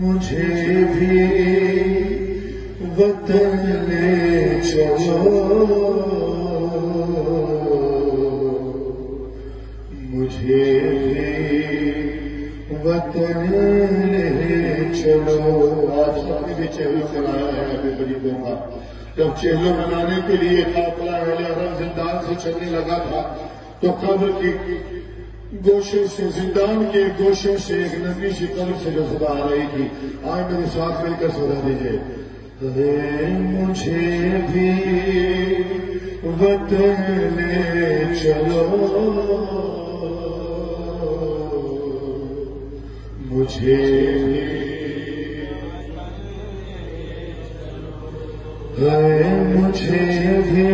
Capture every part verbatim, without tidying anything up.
مجھے بھی وطن لے چلو، مجھے بھی وطن لے چلو۔ آج ساتھی بھی چہلو بنایا ہے ابھی غریبوں کا۔ جب چہلو بنانے کے لیے قافلہ اہل حرم زندان سے چلنے لگا تھا تو قبر کی گوشے سے، زندان کے گوشے سے ایک نبی سی قلب سے جو صدا آ رہی تھی، آئے میرے ساتھ مل کر سنا دیجئے۔ اے مجھے بھی وطن لے چلو، مجھے بھی اے مجھے بھی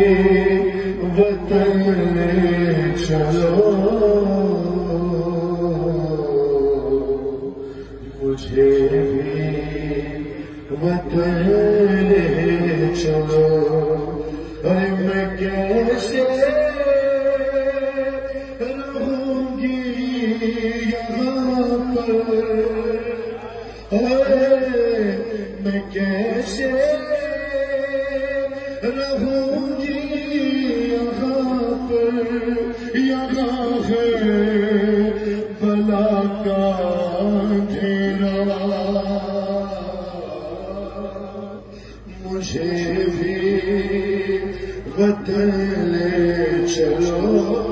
وطن لے چلو، مجھے بھی وطن لے چلو۔ ارے میں کیسے رہوں گی یہاں پر، میں کیسے رہوں گی یہاں پر، یہاں ہے بلا کا اندھیرا۔ مجھے بھی وطن لے چلو۔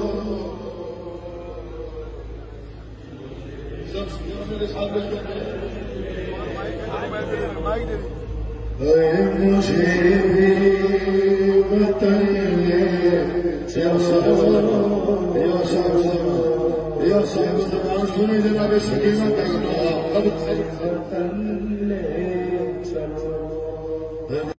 اے مجھے بھی وطن لے چلو، یا صاحب یا صاحب زبان سنی جناب سکینہ کا